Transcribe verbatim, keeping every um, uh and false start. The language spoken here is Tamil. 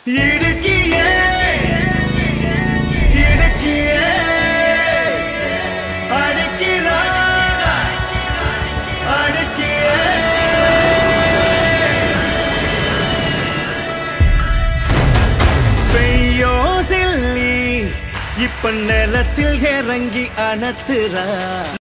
இடுக்கியே இடுக்கியே அடிக்கிறா அடிக்கியே பெய்யோ சில்லி இப்ப நிலத்தில் இறங்கி அணத்துறா